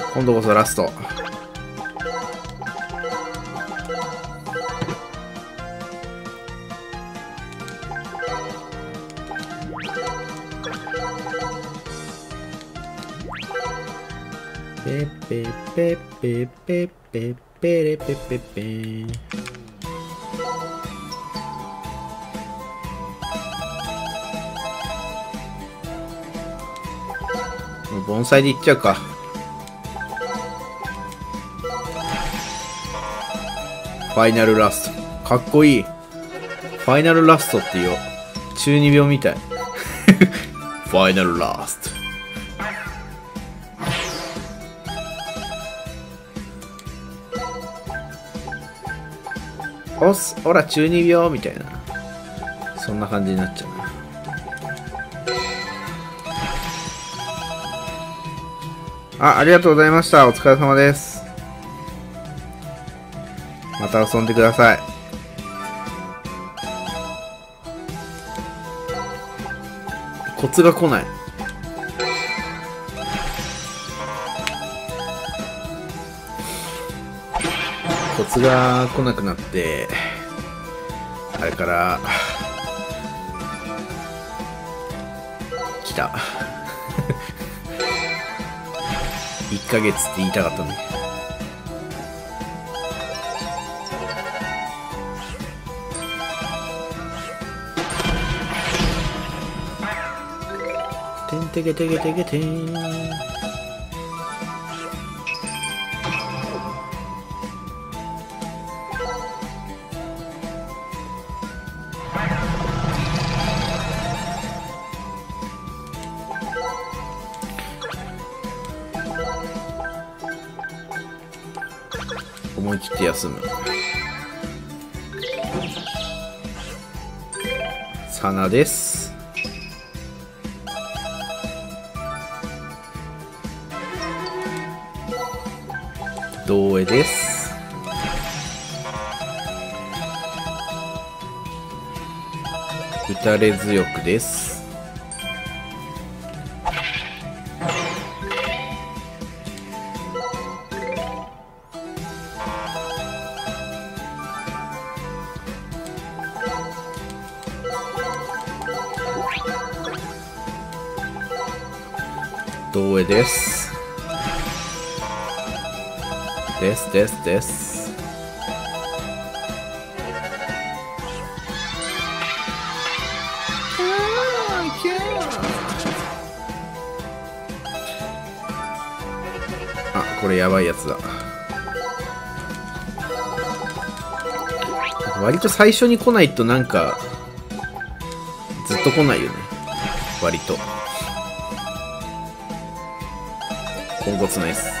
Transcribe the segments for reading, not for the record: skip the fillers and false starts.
今度こそラスト。ペペペペペペペレペペペ。もう盆栽でいっちゃうか。ファイナルラスト。かっこいい。ファイナルラストって言おう。中二病みたい。ファイナルラスト。おっす、ほら中二病みたいな。そんな感じになっちゃうな。ありがとうございました。お疲れ様です。また遊んでください。コツが来ない。コツが来なくなって、あれから来た。1ヶ月って言いたかったね。てんてけてけてけてん。思い切って休む。サナです。ドエです。打たれ強くです。ドエです。です。あ、これやばいやつだ。割と最初に来ないとなんかずっと来ないよね。割とポンコツナイス。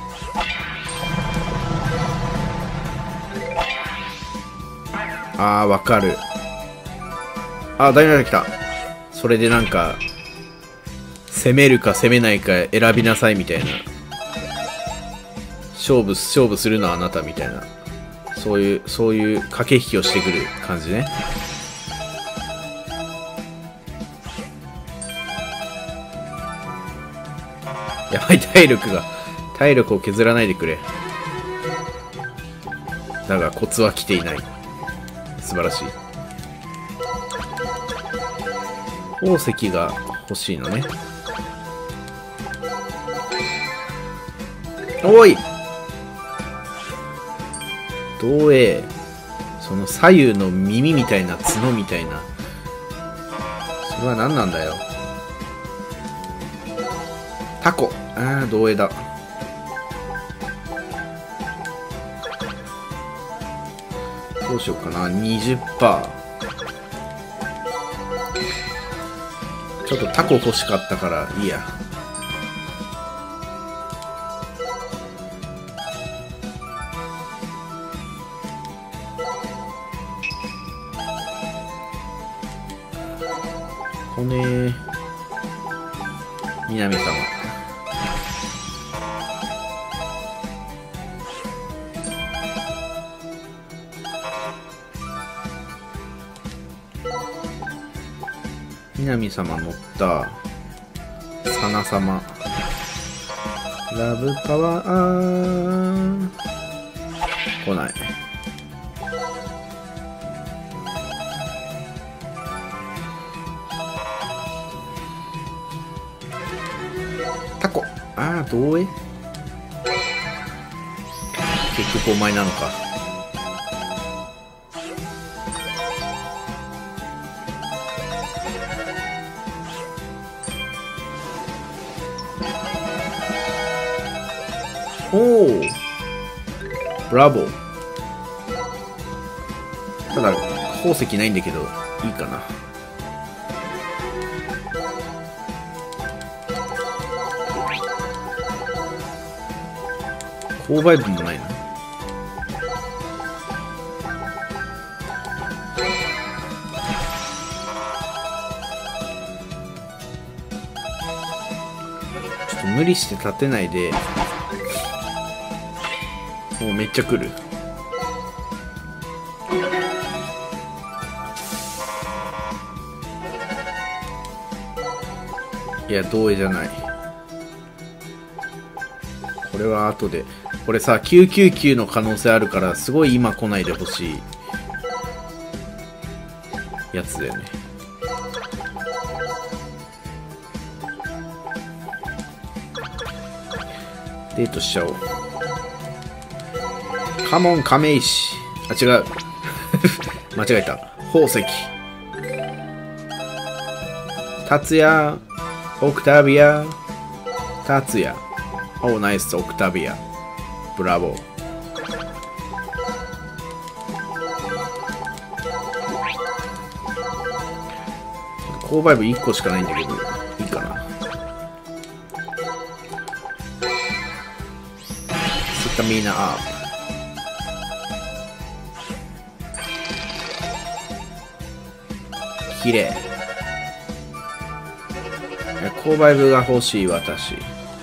わかる。ダイナが来た。それでなんか攻めるか攻めないか選びなさいみたいな。勝負するのはあなたみたいな。そういう駆け引きをしてくる感じね。やばい、体力を削らないでくれ。だがコツは来ていない。素晴らしい。宝石が欲しいのね。おいどうその左右の耳みたいな角みたいな、それは何なんだよ。タコ。同影だ。どうしようかな。 20%。 ちょっとタコ欲しかったからいいや。骨南様。南様乗った。サナ様。 ラブパワー来ない。タコ。ああ、どうえ結局お前なのか。おお、ブラボー。ただ宝石ないんだけどいいかな。購買部もないな。ちょっと無理して立てないで。もうめっちゃ来る。いや、同意じゃない。これは後で。これさ、999の可能性あるから、すごい今来ないでほしいやつだよね。デートしちゃおう。カモン亀石。あ、違う。間違えた。宝石。達也。オクタビア。達也。お、ナイス、オクタビア。ブラボー。購買部1個しかないんだけど、いいかな。スタミナアップ。きれい。購買部が欲しい私。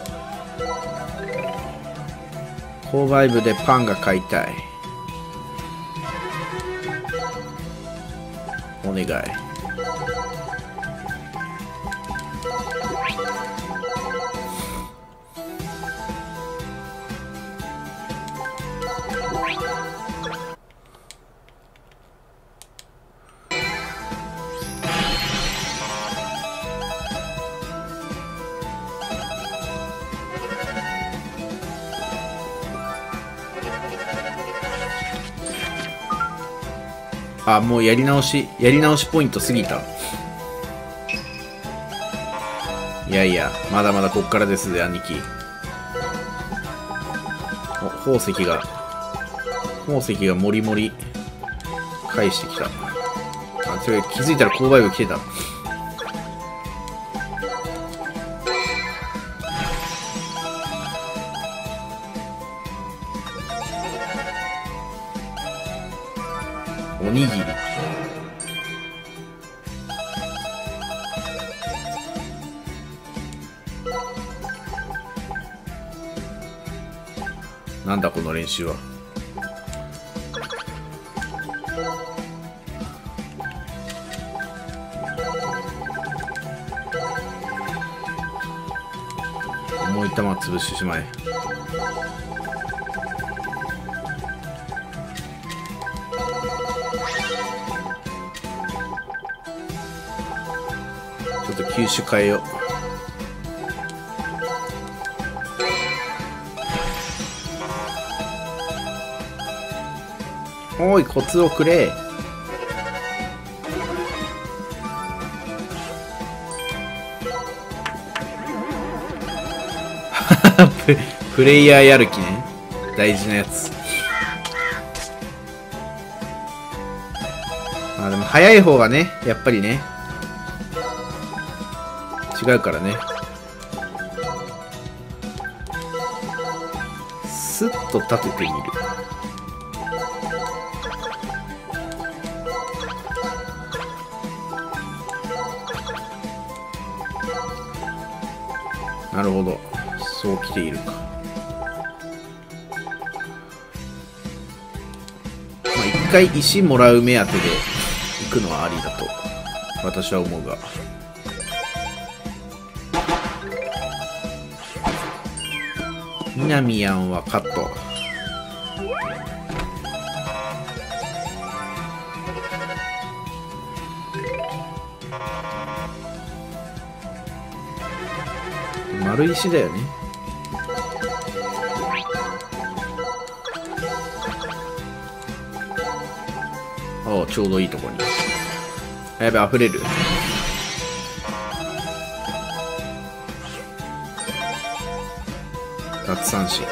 購買部でパンが買いたい。お願い。あ、もうやり直しポイント過ぎた。いやいや、まだまだこっからですぜ、兄貴。お、宝石がもりもり返してきた。あ、それ気づいたら購買部来てた。おにぎり。なんだこの練習は。重い球潰してしまえ。ちょっと球種変えよう。おい、コツをくれ。プレイヤーやる気ね。大事なやつ。あ、でも早い方がね、やっぱりね。違うからね。スッと立ててみる。なるほど。そう来ているか。まあ一回石もらう目当てで行くのはありだと私は思うが。 みなみやんはカット。丸石だよね。ああ、ちょうどいいとこに。やべ、溢れる。奪三振。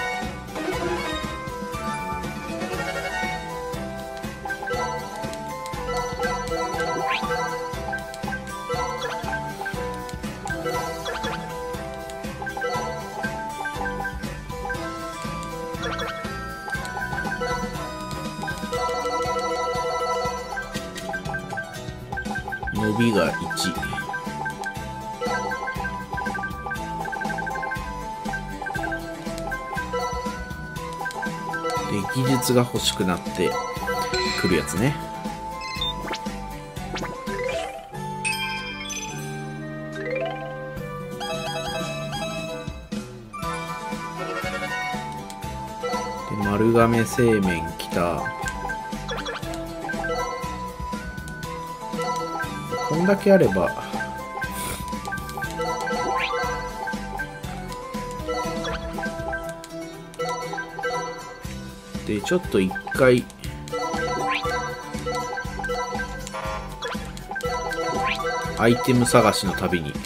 伸びが1。で、技術が欲しくなってくるやつね。で、丸亀製麺きた。こんだけあればで、ちょっと一回アイテム探しの旅に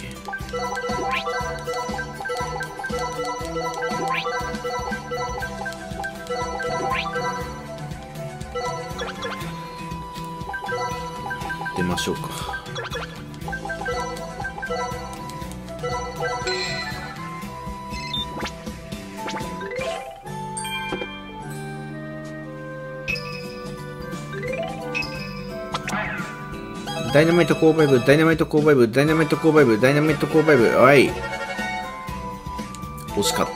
出ましょうか。ダイナマイト購買部、ダイナマイト購買部、ダイナマイト購買部、ダイナマイト購買部、はい。惜しかった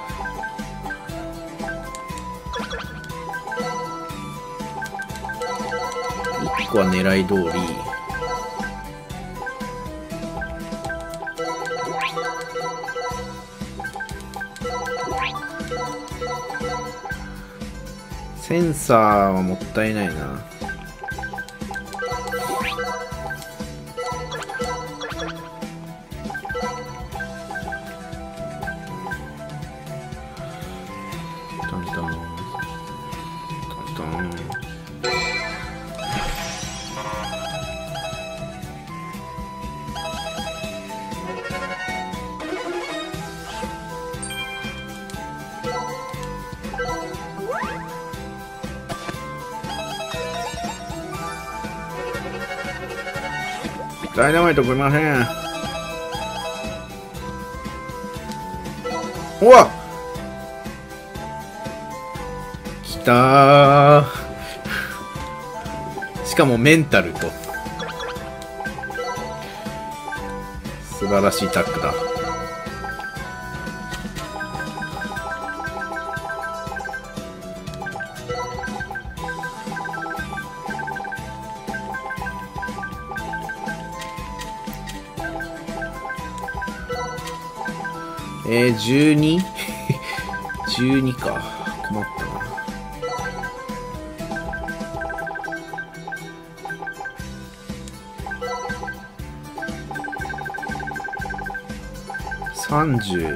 。1個は狙い通り。センサーはもったいないな。ダイナマイト来ません。うわっ来たー。しかもメンタルと素晴らしいタックだ。12? 12か。困ったな。30。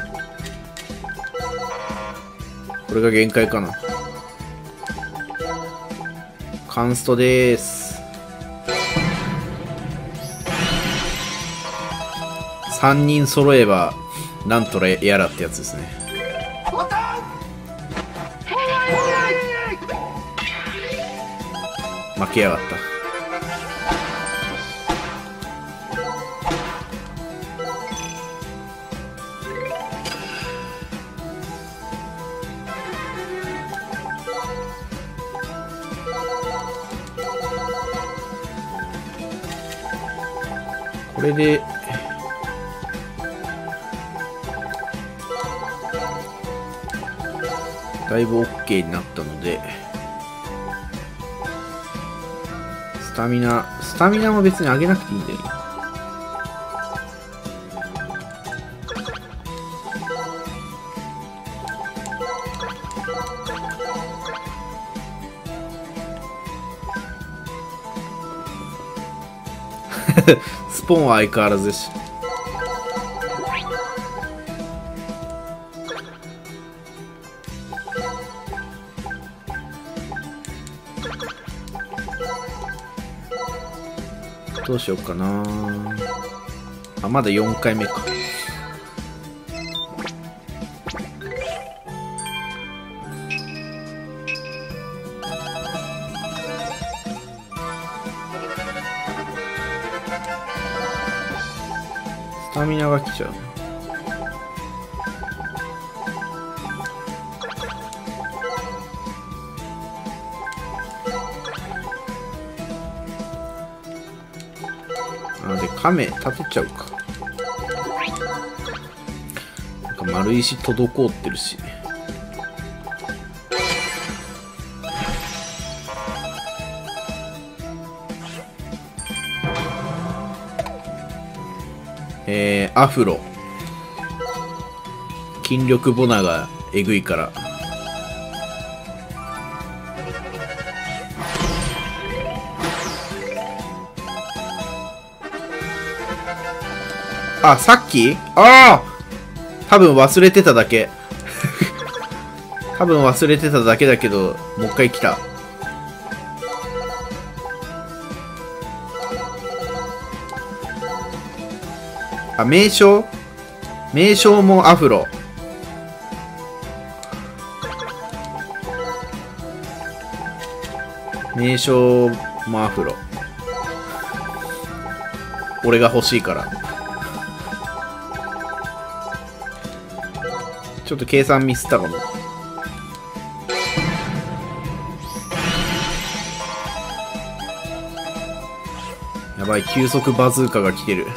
これが限界かな。カンストでーす。3人揃えばなんとやらってやつですね。負けやがった。これでだいぶ OK になったので、スタミナも別に上げなくていいんだよね。 スポーンは相変わらずです。どうしようかな。あ、まだ4回目か。スタミナが来ちゃう。あ、で、亀立てちゃうか。なんか丸石滞ってるし。アフロ。筋力ボナがえぐいから。あ、さっきああ多分忘れてただけ。多分忘れてただけだけど、もう一回来た。あ、名称もアフロ。名称もアフロ。俺が欲しいから。ちょっと計算ミスったかも。やばい、急速バズーカが来てる。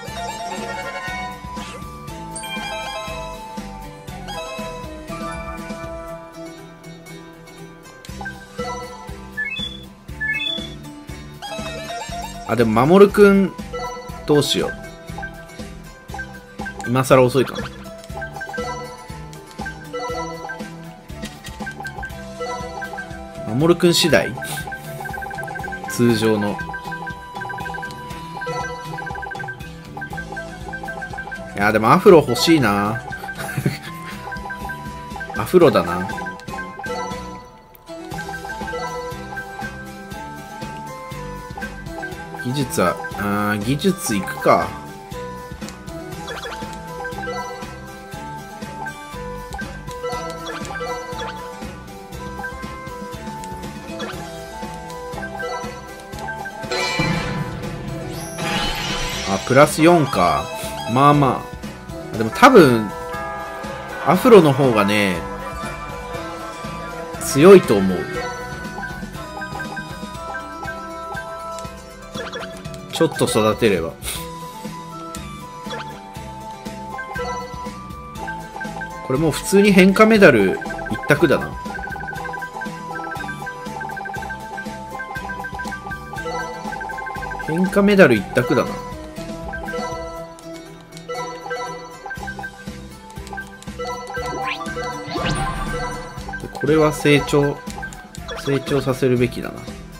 あ、でも守くんどうしよう。今更遅いかな。守くん次第。通常の。いやでもアフロ欲しいな。アフロだな。技術は、技術いくか。あ、プラス4か。まあまあ。でも多分、アフロの方がね、強いと思う。ちょっと育てれば。これもう普通に変化メダル一択だな。変化メダル一択だな。これは成長させるべきだな。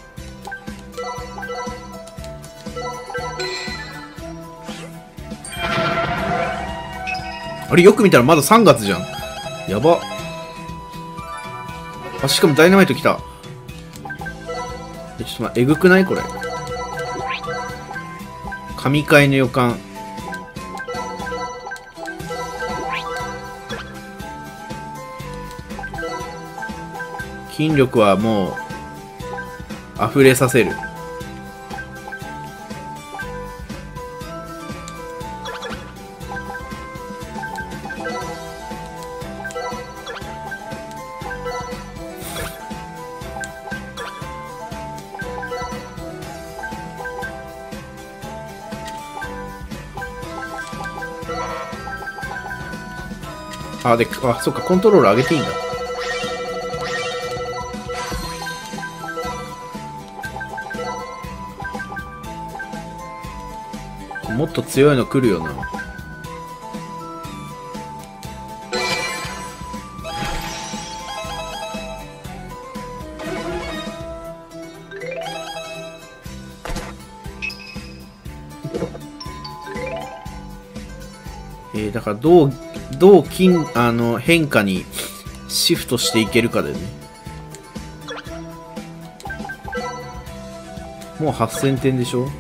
あれ、よく見たらまだ3月じゃん。やば。あ、しかもダイナマイト来た。ちょっと待って、えぐくないこれ。神回の予感。筋力はもう溢れさせる。あ、で、あ、そっか、コントロール上げていいんだ。もっと強いの来るよな。 だからどう変化にシフトしていけるかだよね。もう8000点でしょ。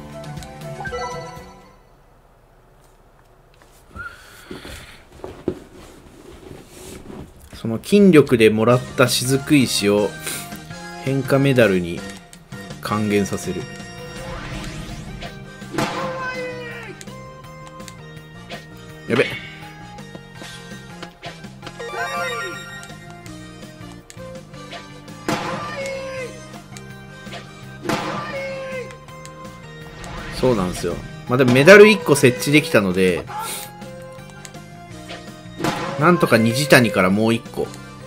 その筋力でもらった雫石を変化メダルに還元させる。やべ。そうなんですよ。まあ、でもメダル1個設置できたので、なんとか虹谷からもう1個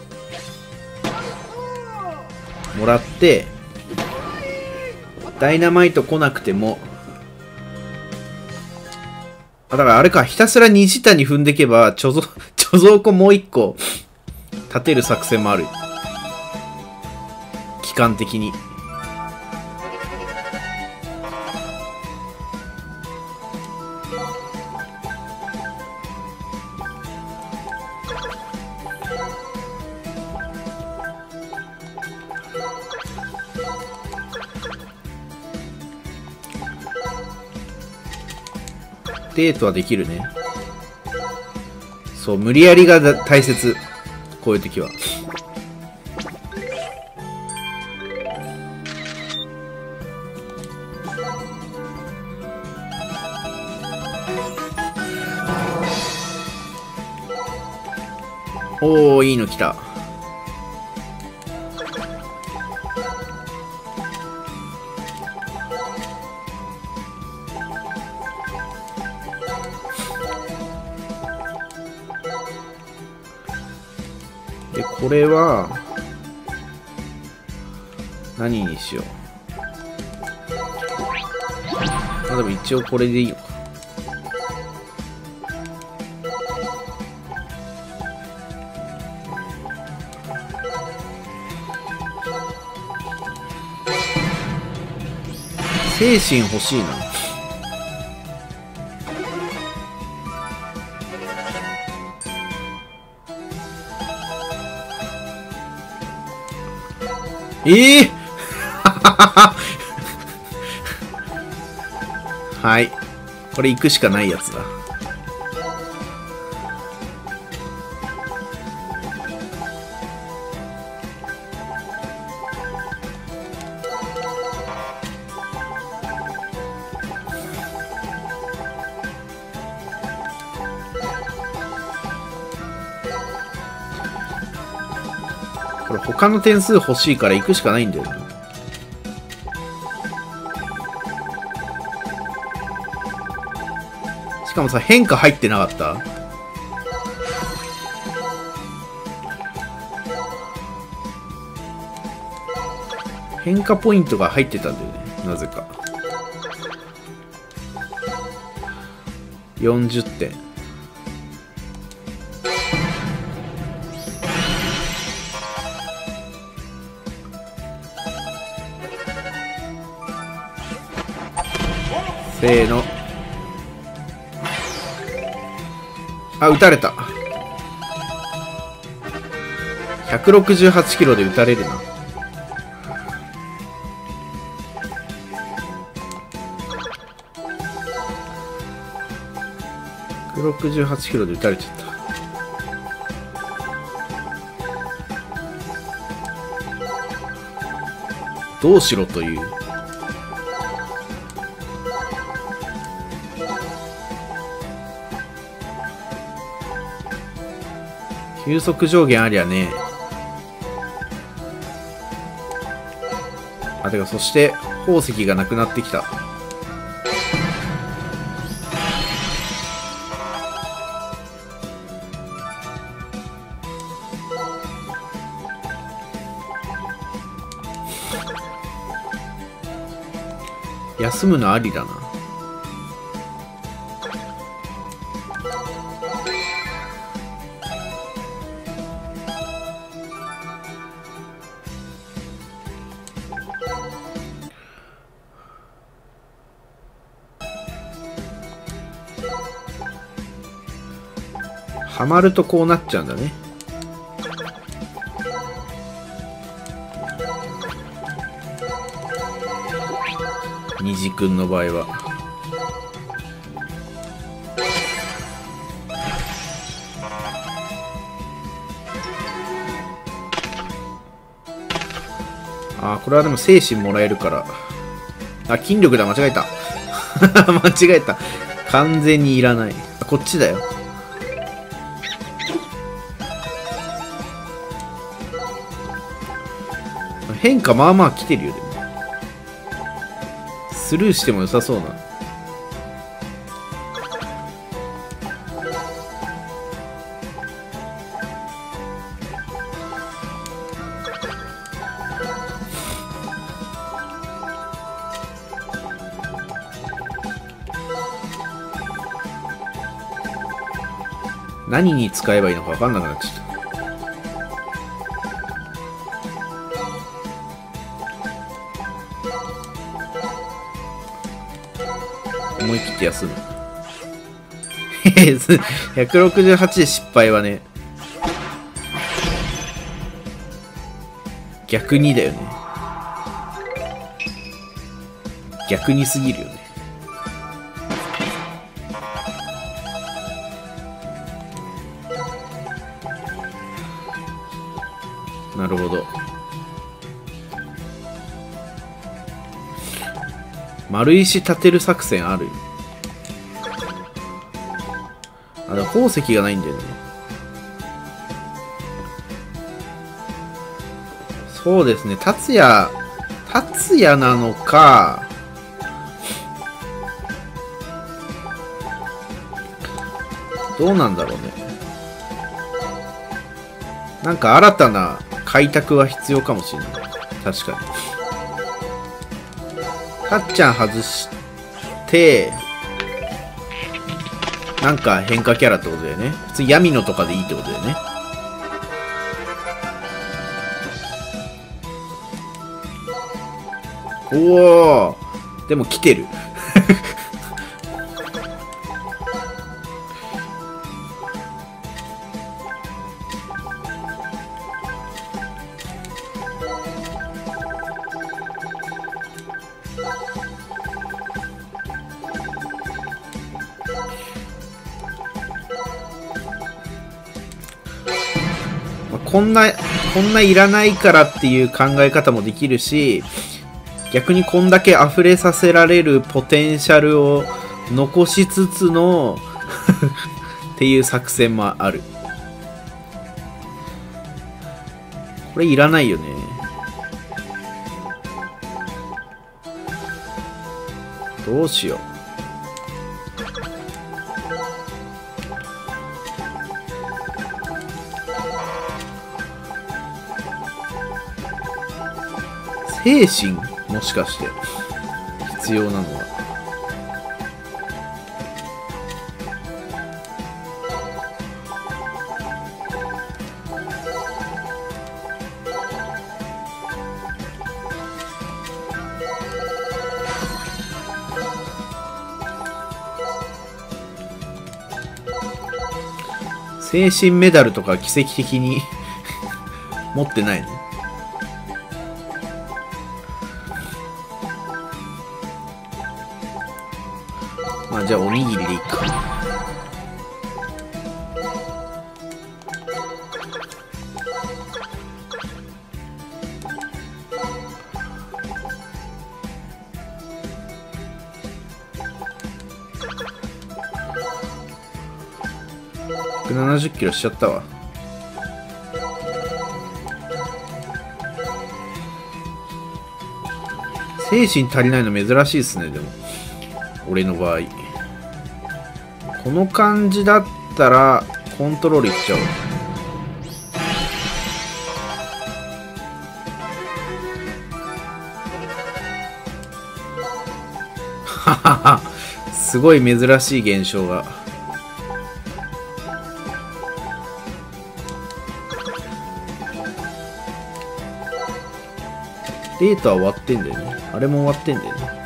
もらって、ダイナマイト来なくても、だからあれか、ひたすら虹谷踏んでいけば貯蔵庫もう1個立てる作戦もある。期間的に。デートはできるね。そう、無理やりが大切。こういう時は。おー、いいの来た。で、これは、何にしよう。まあでも一応これでいいのか。精神欲しいな。はい。これ行くしかないやつだ。これ他の点数欲しいから行くしかないんだよね。しかもさ、変化入ってなかった？変化ポイントが入ってたんだよね、なぜか。40点。せーの。あ、撃たれた。168キロで撃たれるな。168キロで撃たれちゃった。どうしろという。急速上限ありゃね。あ、てか、そして宝石がなくなってきた。休むのありだな。 ハマるとこうなっちゃうんだね。虹くんの場合は。あ、これはでも精神もらえるから。あ、筋力だ、間違えた。間違えた。完全にいらない。あ、こっちだよ。変化まあまあ来てるよ、でも。スルーしても良さそうな。何に使えばいいのか分かんなくなっちゃった。思い切って休む。168で失敗はね、逆にだよね。逆にすぎるよね。なるほど。丸石立てる作戦ある。あ、でも宝石がないんだよね。そうですね、達也なのか、どうなんだろうね。なんか新たな開拓は必要かもしれない。確かに。たっちゃん外して、なんか変化キャラってことだよね。普通闇のとかでいいってことだよね。おお、でも来てる。こんないらないからっていう考え方もできるし、逆にこんだけ溢れさせられるポテンシャルを残しつつのっていう作戦もある。これいらないよね。どうしよう。精神もしかして必要なのは。精神メダルとか奇跡的に持ってないね。まあじゃあおにぎりでいいか。170キロしちゃったわ。精神足りないの珍しいですね。でも俺の場合この感じだったらコントロールいっちゃおう。ははは、すごい珍しい現象が。データは終わってんだよね。あれも終わってんだよね。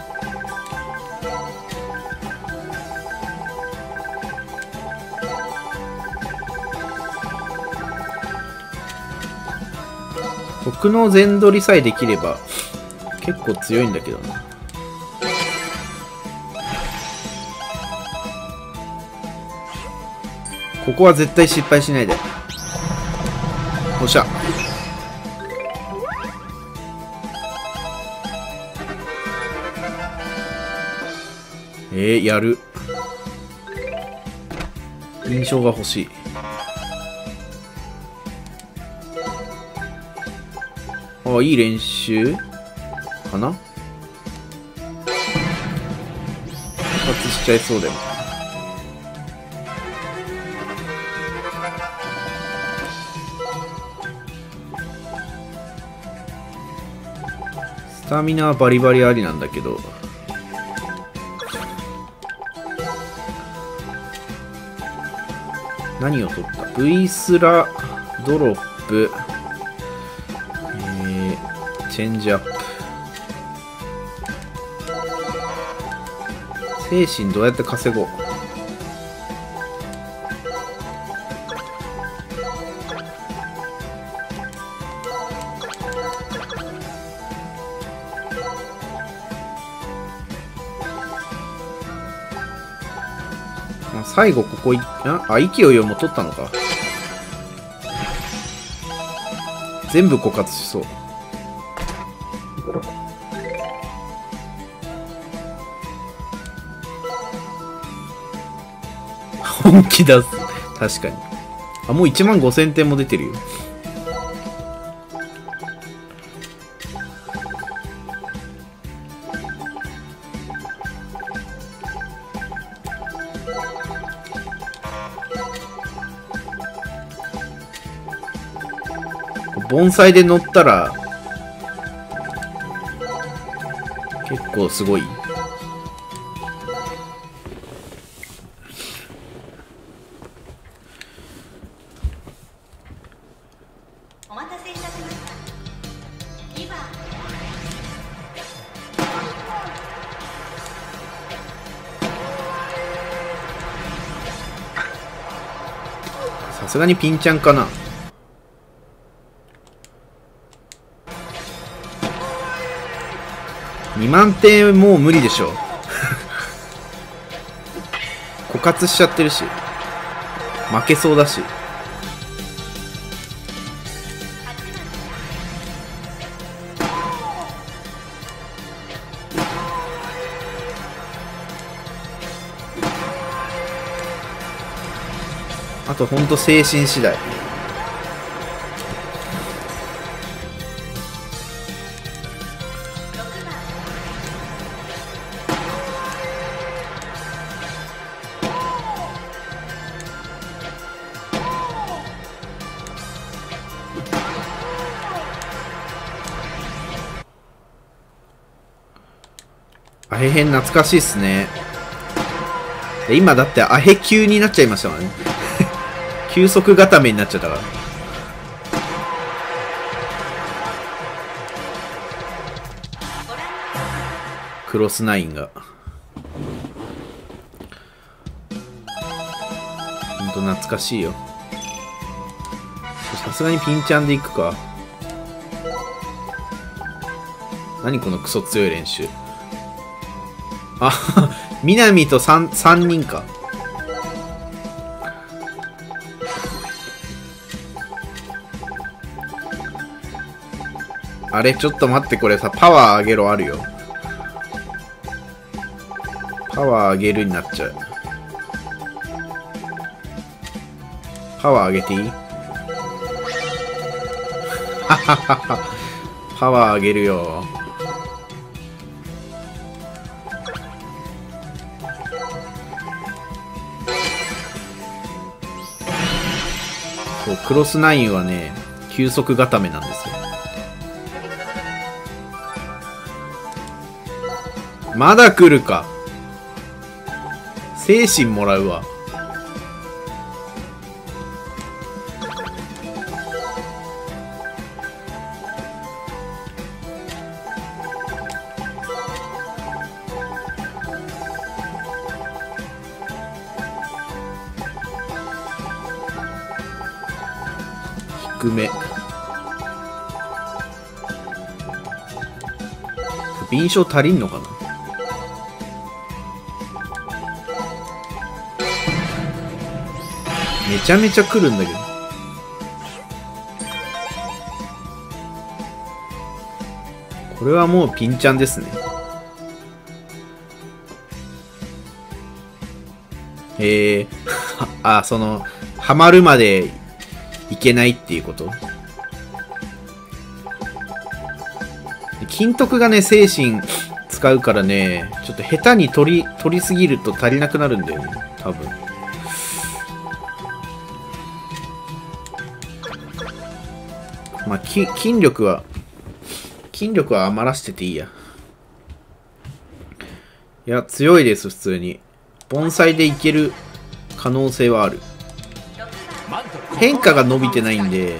特の全取りさえできれば結構強いんだけどな。ここは絶対失敗しないで。おっしゃ。やる。印象が欲しい。あ、いい練習かな。復活しちゃいそうだよ。スタミナはバリバリありなんだけど、何を取った？ V スラドロップ、チェンジアップ。精神どうやって稼ごう。最後ここ息をよも取ったのか。全部枯渇しそう。本気出す。確かに。あ、もう15000点も出てるよ。盆栽で乗ったら結構すごい。 お待たせいたしました。2番。 さすがにピンチャンかな。2万点もう無理でしょ。枯渇しちゃってるし負けそうだし。あとほんと精神次第。アヘ編懐かしいっすね。今だってアヘ級になっちゃいましたからね。急速固めになっちゃったから。クロス9がほんと懐かしいよ。さすがにピンチャンでいくか。何このクソ強い練習。あ、南と3人か。あれちょっと待って、これさパワー上げろあるよ。パワー上げるになっちゃう。パワー上げていい？はははは。パワー上げるよ。そう、クロス9はね急速固めなんですよ。まだ来るか。精神もらうわ。低め。 敏捷足りんのかな。めちゃめちゃ来るんだけど。これはもうピンチャンですね。あ、そのハマるまでいけないっていうこと。金徳がね、精神使うからね、ちょっと下手に取りすぎると足りなくなるんだよね、多分。まあ、筋力は余らせてていいや。いや、強いです、普通に。盆栽でいける可能性はある。変化が伸びてないんで。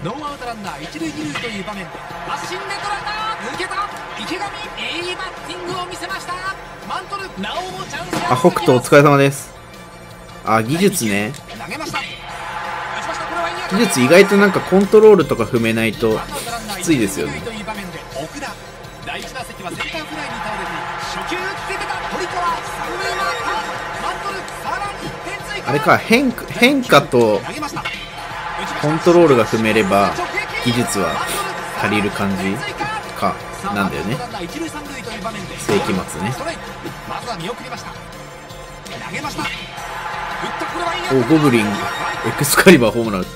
あ、北斗お疲れ様です。あ、技術ね。技術意外となんかコントロールとか踏めないときついですよね。あれか、変化とコントロールが踏めれば技術は足りる感じかなんだよね。世紀末ね。お、ゴブリンエクスカリバーホームラン打った。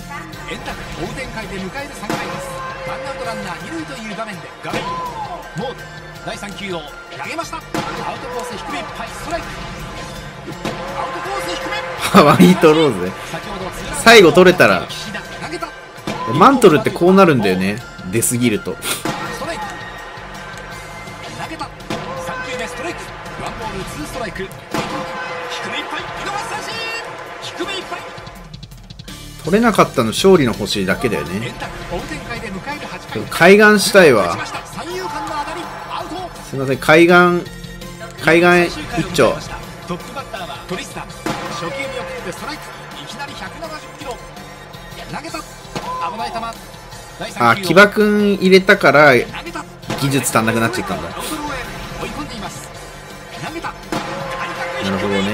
第3球を投げました。アウトコース低めいっぱいストライク。アウトコース低め。ハワイトローズね。最後取れたら。マントルってこうなるんだよね、出すぎると。ストライク投げた。3球目ストライク。ワンボールツーストライク。低めいっぱい見逃し三振。低めいっぱい取れなかったの勝利の星だけだよね。海岸したいわ。すいません、海岸一丁。トップバッターはトリスタン。初球見送ってストライク。いきなり170キロ投げた。危ない球。あ、木場くん入れたから技術足んなくなっちゃったんだ。なるほどね。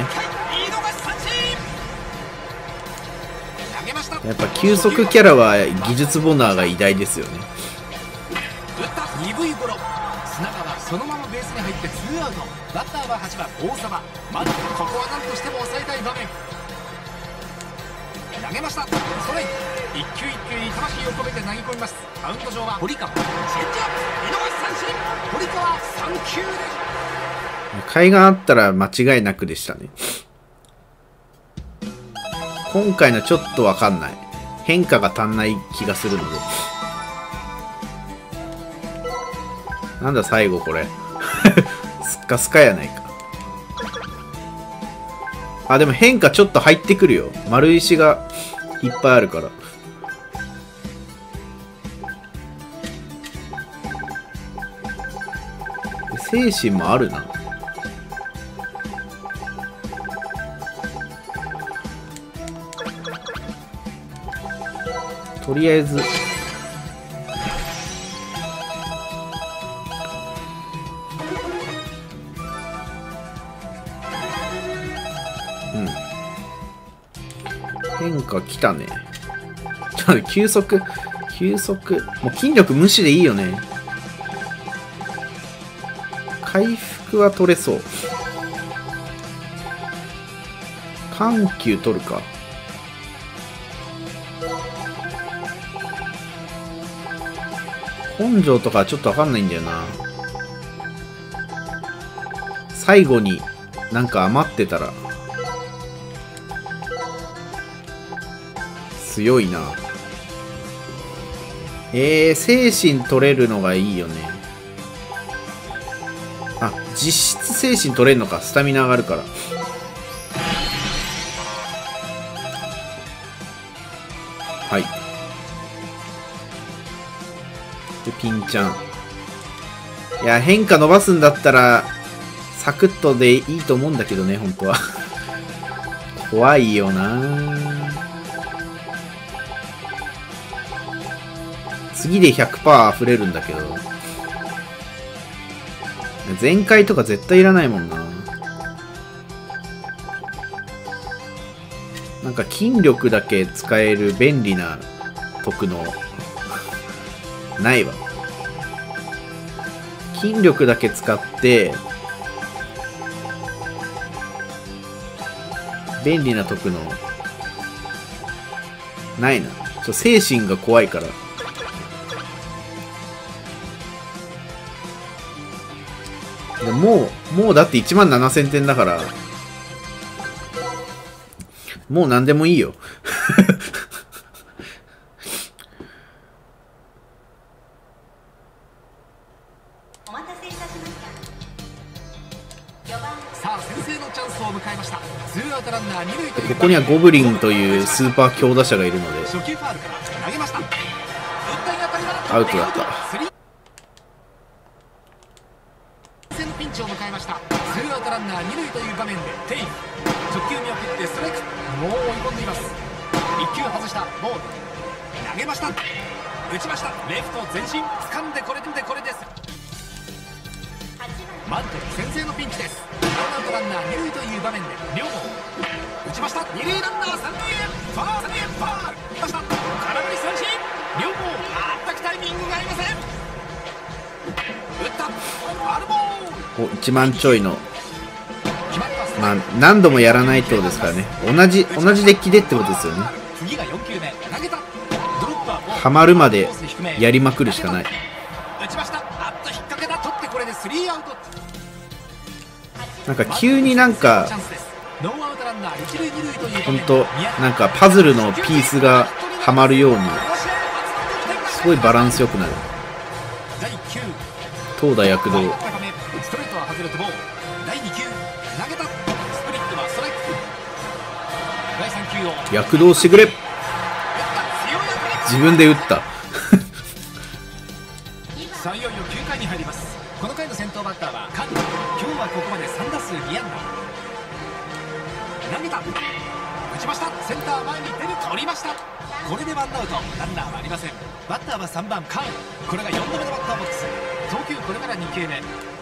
やっぱ急速キャラは技術ボナーが偉大ですよね。鈍いゴロ。砂川そのままベースに入って2アウト。バッターは8番大沢。まずここは何としても抑えたい場面。投げました。ストライク。一球一球に魂を込めて投げ込みます。マウンド上は堀川。チェンジアップ見逃し三振。堀川3球で。海岸あったら間違いなくでしたね。今回のちょっとわかんない。変化が足んない気がするので。なんだ最後これ。スッカスカやないか。あ、でも変化ちょっと入ってくるよ。丸石がいっぱいあるから。精神もあるな。とりあえず変化来たね。ちょっと急速もう筋力無視でいいよね。回復は取れそう。緩急取るか。根性とかちょっとわかんないんだよな。最後になんか余ってたら強いな。精神取れるのがいいよね。あ、実質精神取れるのか。スタミナ上がるから。はい。でピンチャン。いや、変化伸ばすんだったらサクッとでいいと思うんだけどね、本当は。怖いよな。次で 100% 溢れるんだけど。 全開とか絶対いらないもんな。なんか筋力だけ使える便利な特能ないわ。筋力だけ使って便利な特能ないな。精神が怖いから。でもうだって17000点だから、もう何でもいいよ。 お待たせいたしました。4番。 さあ先制のチャンスを迎えました。ツーアウトランナー二塁という。 ここにはゴブリンというスーパー強打者がいるので初球ファウルから投げました。 アウトだった。 先制のピンチを迎えました。ツーアウトランナー二塁という場面でテイ直球見送ってストライク。もう追い込んでいます。1球外したボール投げました。打ちました。レフト前進掴んでこれです。マンテ先制のピンチです。ワンアウトランナー二塁という場面で両方打ちました。二塁ランナー三塁へファールました。空振り三振。両方全くタイミングがありません。打ったファウルボール。 お、1万ちょいの、まあ何度もやらないってことですからね。同じデッキでってことですよね。 次が4球目投げた。 ハマるまでやりまくるしかない。 打ちました。あっと引っ掛けた。取ってこれでスリーアウト。 なんか急になんかほんとなんかパズルのピースがはまるようにすごいバランスよくなる。投打躍動。躍動してくれ。自分で打った。 さあいよいよ9回に入ります。この回の先頭バッターはカン。今日はここまで3打数2安打。投げた。打ちました。センター前に出る。取りました。これでワンアウト。ランナーはありません。バッターは3番カン。これが4度目のバッターボックス。投球これから2球目。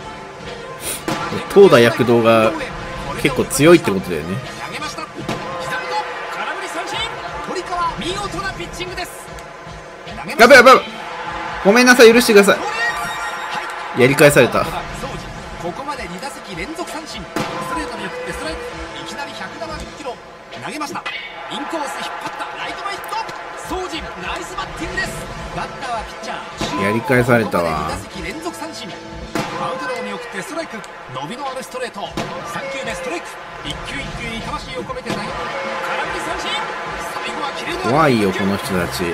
投打躍動が結構強いってことだよね。 投げました。膝元空振り三振。堀川見事なピッチングです。 やばいごめんなさい、許してください。やり返された。 ここまで2打席連続三振。ストレートに送ってストライク。いきなり170キロ投げました。インコース引っ張ったライト前ヒット。宗司ナイスバッティングです。バッターはピッチャー。 やり返されたわ。 2打席連続三振。アウトローに送ってストライク。伸びのあるストレート。3球目ストライク。1球1球に魂を込めて投げ空振り三振。最後はキレの怖いよこの人たち。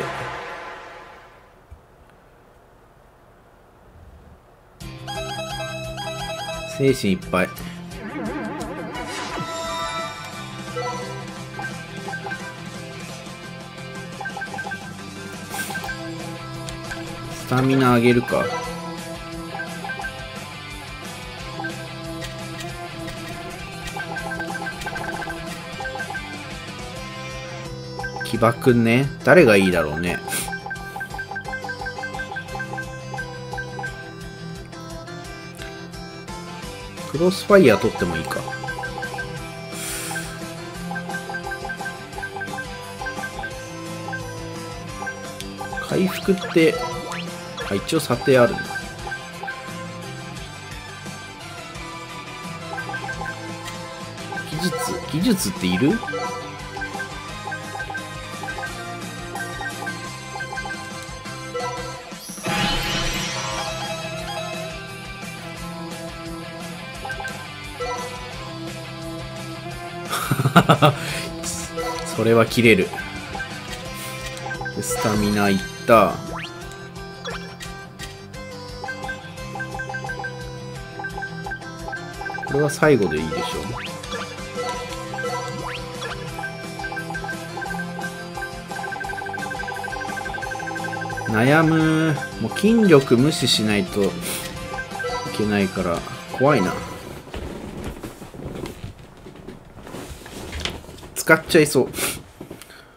精神いっぱい。スタミナ上げるか。騎馬くんね。誰がいいだろうね。クロスファイヤー取ってもいいか。回復って一応査定あるんだ。技術っている？それは切れる。スタミナいった。これは最後でいいでしょう。悩む。もう筋力無視しないといけないから怖いな。使っちゃいそう。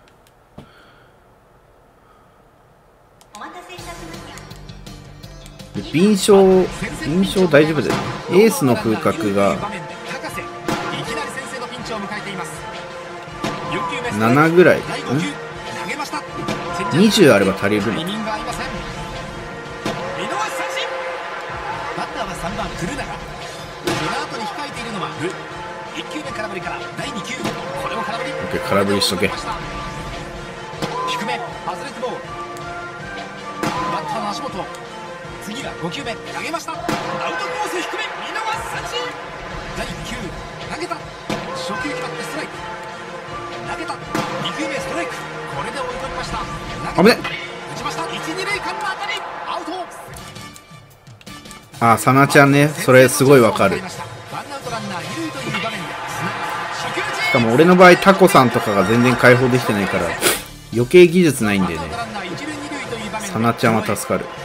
お待たせいたしました。 敏捷大丈夫だよね。エースの風格が7ぐらい、20あれば足りるの。 バッターは3番クルナガ。その後に控えているのはル。1球目空振りから第2球、これも空振り。 オッケー、空振りしとけ。 低め外れてボール。バッターの足元、次が5球目投げました。アウトコース低め、見逃し三振。第1球投げた。初球決まってストライク。投げた。2球目ストライク。これで追い込みました。 危ね。 打ちました。1、2塁間の当たり、アウト。 あ、サナちゃんね、それすごいわかる。しかも俺の場合タコさんとかが全然解放できてないから余計技術ないんでね、サナちゃんは助かる。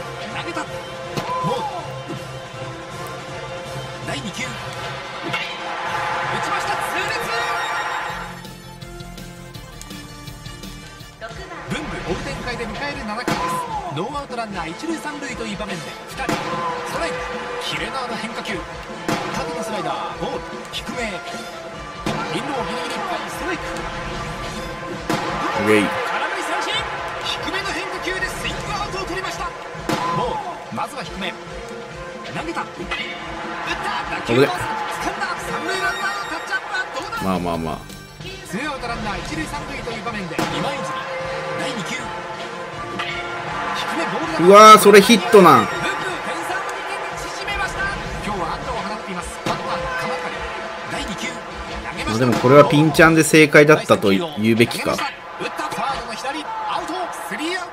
6番文武追う展開で迎える7回です。ノーアウトランナー一塁三塁という場面で2人ストライク。キレのある変化球、縦のスライダー、ボール低め、インローギリギリいっぱいストライク。 ウェイ、 空振り三振。低めの変化球でスイングアウトを取りました。ボール、まずは低め投げた。打った打球を掴んだ。三塁ランナーのタッチアップはどうだ。 まあまあまあ、 ツーアウトランナー一塁三塁という場面で今泉第2球低めボールが。 うわー、それヒットなん。 点差を2点に縮めました。今日は安打を放っています。バッター鎌刈第2球投げました。 でもこれはピンチャンで正解だったと言うべきか。 打ったサードの左アウト。スリーアウト。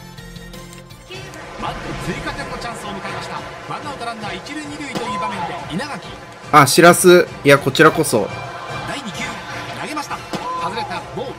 満点追加点のチャンスを迎えました。ワンアウトランナー一塁二塁という場面で稲垣あ、しらす、いやこちらこそ。 第2球投げました。外れたボール。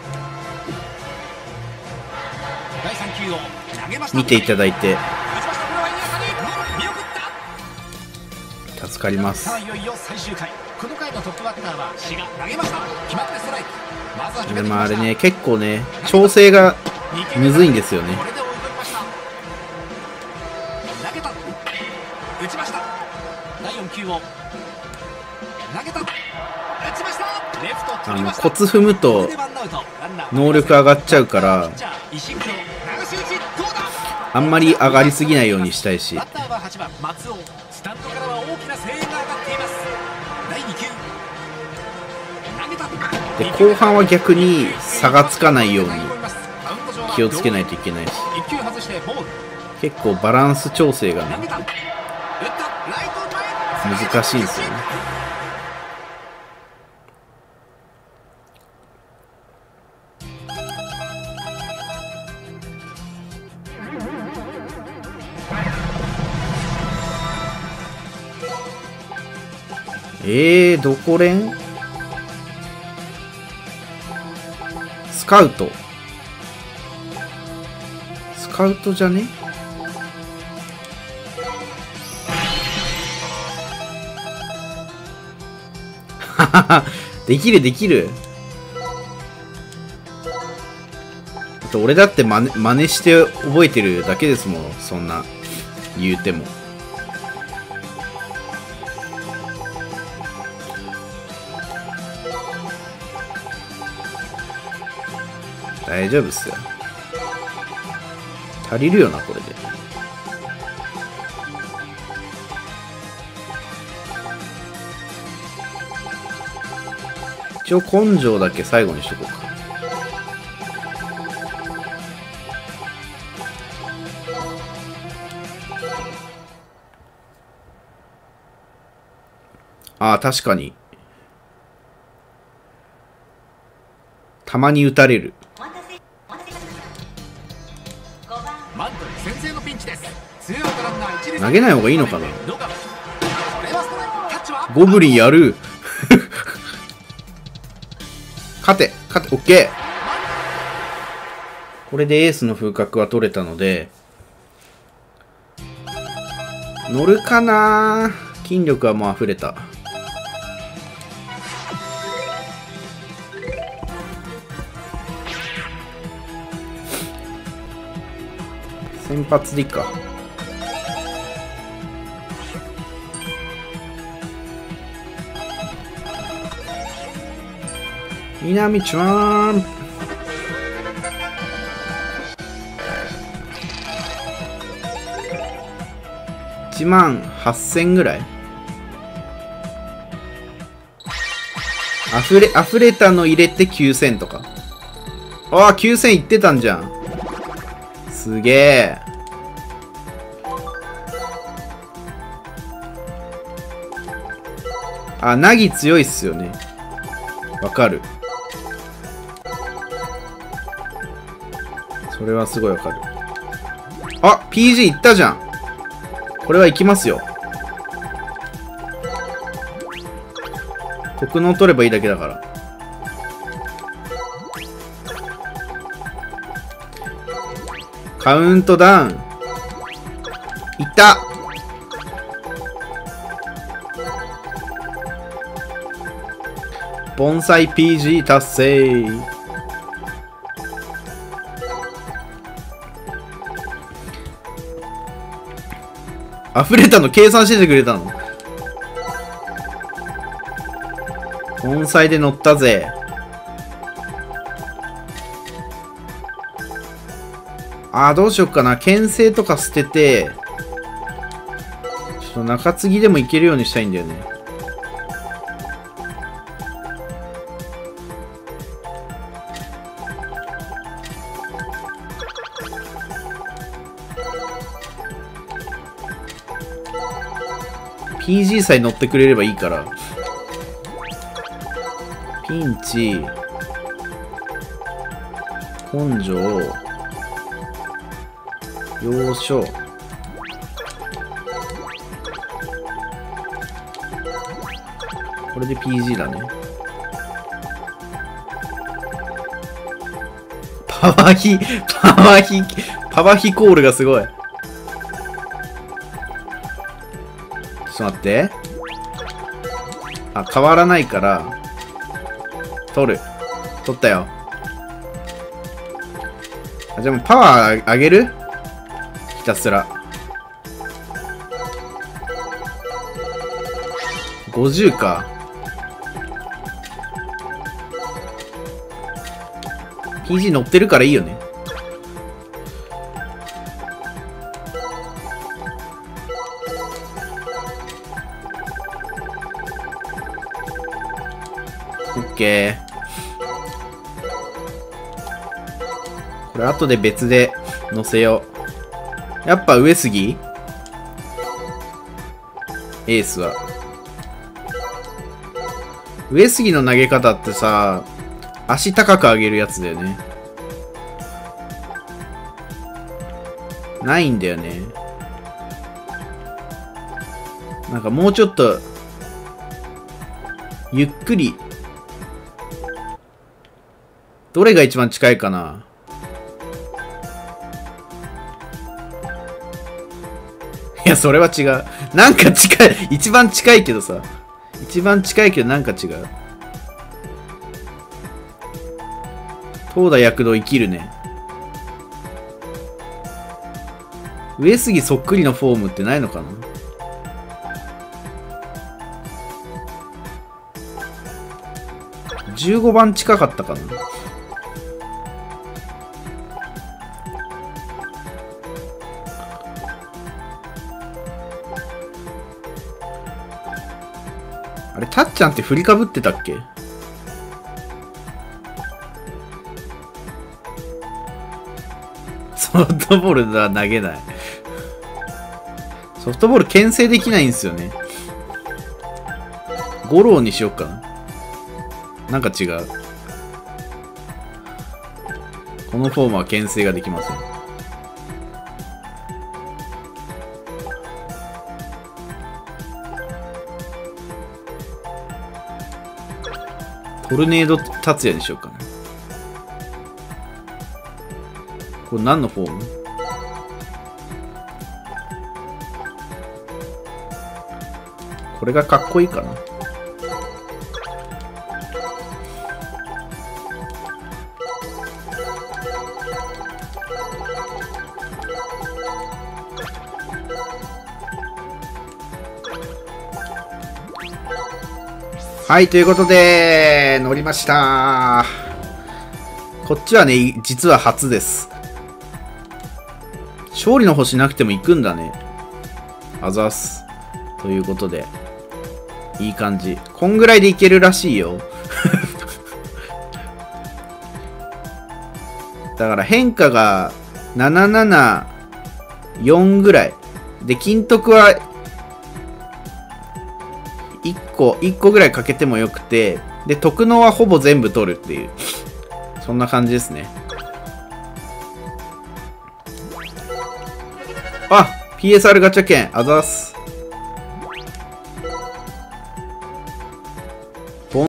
第3球を投げました。 見ていただいて打ちました。これはいい当たり。見送った。 助かります。 さあいよいよ最終回。この回のトップバッターは志賀投げました。決まってストライク。まずは決めてきました。 でもあれね、結構ね、調整がむずいんですよね。 これで追い込みました。投げた。打ちました。第4球を投げた。打ちました。レフト取りました。 コツ踏むと能力上がっちゃうからあんまり上がりすぎないようにしたいし。 バッターは8番松尾。スタンドからは大きな声援が上がっています。第2球投げた。 で後半は逆に差がつかないように気をつけないといけないし、 1球外してボール。 結構バランス調整がね投げた。打った。ライト前。 難しいんですよね。どこ連スカウトじゃね。できる。俺だって真似して覚えてるだけですもん、そんな言うても。大丈夫っすよ。足りるよな、これで。一応根性だけ最後にしとこうか。ああ、確かに。たまに打たれる。 お待たせいたしました5番マントル先制のピンチです。ツーアウトランナー一塁。 投げない方がいいのかな。 これはストライク。タッチはゴブリンやる。勝て、オッケー。これでエースの風格は取れたので、乗るかな。筋力はもう溢れた。先発でいいか。 みなみちゃん。18000ぐらい。溢れたの入れて9000とか。ああ、9000いってたんじゃん。すげえ。あ、ナギ強いっすよね。わかる。それはすごいわかる。あ、PG いったじゃん。これはいきますよ。特能取ればいいだけだから。カウントダウン。いった。盆栽 PG 達成。溢れたの計算しててくれたの。盆栽で乗ったぜ。あー、どうしよっかな。牽制とか捨てて、ちょっと中継ぎでもいけるようにしたいんだよね。PG さえ乗ってくれればいいから。ピンチ、根性、要所。これで PG だね。パワヒコールがすごい。ちょっと待って。あ、変わらないから、取ったよ。あ、じゃあもうパワー上げる？ひたすら。50か。PG 乗ってるからいいよね。オッケー。これ後で別で乗せよう。やっぱ上杉？エースは。上杉の投げ方ってさ、足高く上げるやつだよね。ないんだよね。なんかもうちょっと、ゆっくり。どれが一番近いかな？いや、それは違う。なんか近い。一番近いけどさ。一番近いけどなんか違う。東田躍動生きるね。上杉そっくりのフォームってないのかな。15番近かったかな。あれ、たっちゃんって振りかぶってたっけ？ソフトボールは投げない。ソフトボール牽制できないんですよね。ゴローにしよっかな。なんか違う。このフォームは牽制ができません。トルネード達也にしようかな。これ何のフォーム？これがかっこいいかな。はい、ということで、 乗りました。こっちはね、実は初です。勝利の星なくても行くんだね。あざっす。ということで、いい感じ。こんぐらいでいけるらしいよ。だから変化が774ぐらい。で、金徳は1個ぐらいかけてもよくて、で、徳能はほぼ全部取るっていう。そんな感じですね。あ、PSR ガチャ券、あざーす。